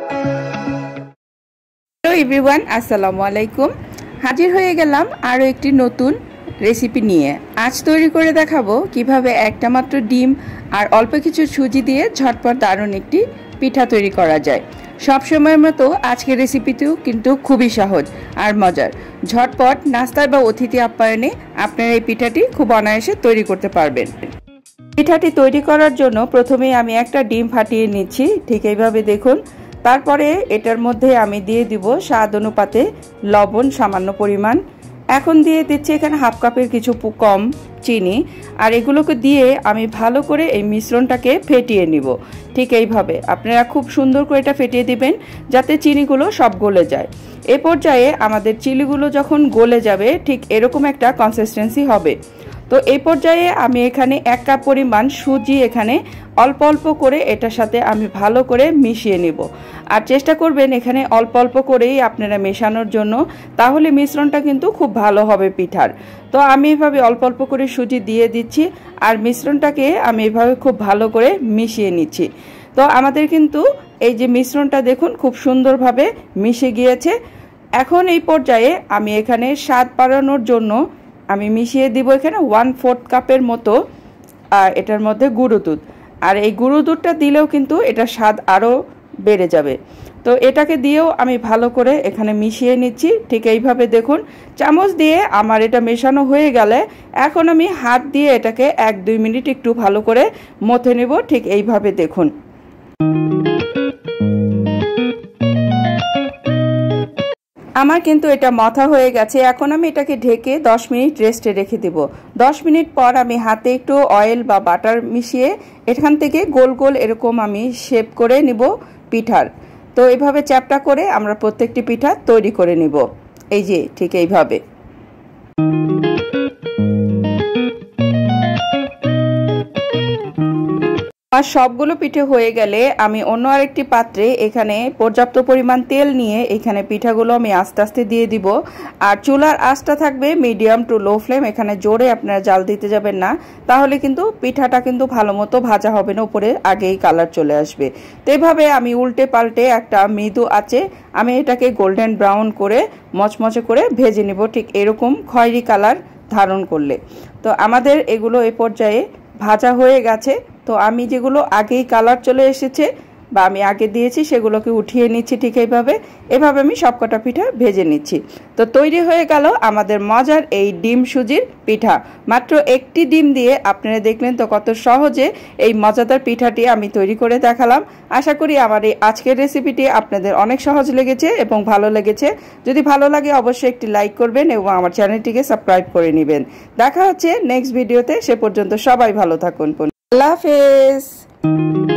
Hello everyone, আসসালামু আলাইকুম। হাজির হয়ে গেলাম আরও একটি নতুন রেসিপি নিয়ে। আজ তৈরি করে দেখাবো কিভাবে একটা মাত্র ডিম আর অল্প কিছু সুজি দিয়ে ঝটপট দারুণ একটি পিঠা তৈরি করা যায়। সব সময়ের মতো আজকের রেসিপিটিও কিন্তু খুবই সহজ আর মজার। ঝটপট নাস্তায় বা অতিথি আপ্যায়নে আপনারা এই পিঠাটি খুব অনায়াসে তৈরি করতে পারবেন। পিঠাটি তৈরি করার জন্য প্রথমেই আমি একটা ডিম ফাটিয়ে নিচ্ছি, ঠিক এইভাবে দেখুন। তারপরে এটার মধ্যে আমি দিয়ে দিব স্বাদ অনুপাতে লবণ সামান্য পরিমাণ। এখন দিয়ে দিচ্ছি এখানে হাফ কাপের কিছু কম চিনি, আর এগুলোকে দিয়ে আমি ভালো করে এই মিশ্রণটাকে ফেটিয়ে নিব। ঠিক এইভাবে আপনারা খুব সুন্দর করে এটা ফেটিয়ে দিবেন যাতে চিনিগুলো সব গলে যায়। এ পর্যায়ে আমাদের চিনিগুলো যখন গলে যাবে ঠিক এরকম একটা কনসিস্টেন্সি হবে। তো এই পর্যায়ে আমি এখানে 1 কাপ পরিমাণ সুজি এখানে অল্প অল্প করে এটার সাথে আমি ভালো করে মিশিয়ে নেব। আর চেষ্টা করবেন এখানে অল্প অল্প করেই আপনারা মেশানোর জন্য, তাহলে মিশ্রণটা কিন্তু খুব ভালো হবে পিঠার। তো আমি এভাবে অল্প অল্প করে সুজি দিয়ে দিচ্ছি আর মিশ্রণটাকে আমি এভাবে খুব ভালো করে মিশিয়ে নিচ্ছি। তো আমাদের কিন্তু এই যে মিশ্রণটা দেখুন খুব সুন্দরভাবে মিশে গিয়েছে। এখন এই পর্যায়ে আমি এখানে স্বাদ বাড়ানোর জন্য আমি মিশিয়ে দিব এখানে 1/4 কাপের মতো এটার মধ্যে গুঁড়ো দুধ। আর এই গুঁড়ো দুধটা দিলেও কিন্তু এটা স্বাদ আরও বেড়ে যাবে। তো এটাকে দিয়েও আমি ভালো করে এখানে মিশিয়ে নিচ্ছি। ঠিক এইভাবে দেখুন চামচ দিয়ে আমার এটা মেশানো হয়ে গেলে এখন আমি হাত দিয়ে এটাকে 1-2 মিনিট একটু ভালো করে মথে নেব। ঠিক এইভাবে দেখুন। আমার কিন্তু এটা মথা হয়ে গেছে। এখন আমি এটাকে ঢেকে 10 মিনিট রেস্টে রেখে দেব। 10 মিনিট পর আমি হাতে একটু অয়েল বা বাটার মিশিয়ে এখান থেকে গোল গোল এরকম আমি শেপ করে নিব পিঠার। তো এইভাবে চ্যাপটা করে আমরা প্রত্যেকটি পিঠা তৈরি করে নিব। এই যে ঠিক এইভাবে। আর সবগুলো পিঠে হয়ে গেলে আমি অন্য আরেকটি পাত্রে এখানে পর্যাপ্ত পরিমাণ তেল নিয়ে এখানে পিঠাগুলো আমি আস্তে আস্তে দিয়ে দিব। আর চুলার আঁচটা থাকবে মিডিয়াম টু লো ফ্লেম, এখানে জোরে আপনারা জাল দিতে যাবেন না, তাহলে কিন্তু পিঠাটা কিন্তু ভালো মতো ভাজা হবে না, উপরে আগেই কালার চলে আসবে। তো এইভাবে আমি উল্টে পাল্টে একটা মৃদু আঁচে আমি এটাকে গোল্ডেন ব্রাউন করে মচমচে করে ভেজে নিব, ঠিক এরকম খয়েরি কালার ধারণ করলে। তো আমাদের এগুলো এই পর্যায়ে ভাজা হয়ে গেছে। তো আমি যেগুলো আগেই কালার চলে এসেছে বা আমি আগে দিয়েছি সেগুলোকে উঠিয়ে নিচ্ছি। ঠিক এইভাবে আমি সবকটা পিঠা ভেজে নিচ্ছি। তো তৈরি হয়ে গেল আমাদের মজার এই ডিম সুজির পিঠা। মাত্র একটি ডিম দিয়ে আপনারা দেখলেন তো কত সহজে এই মজাদার পিঠাটি আমি তৈরি করে দেখালাম। আশা করি আমার এই আজকের রেসিপিটি আপনাদের অনেক সহজ লেগেছে এবং ভালো লেগেছে। যদি ভালো লাগে অবশ্যই একটি লাইক করবেন এবং আমার চ্যানেলটিকে সাবস্ক্রাইব করে নেবেন। দেখা হচ্ছে নেক্সট ভিডিওতে। সে পর্যন্ত সবাই ভালো থাকুন। আল্লাহ হাফেজ।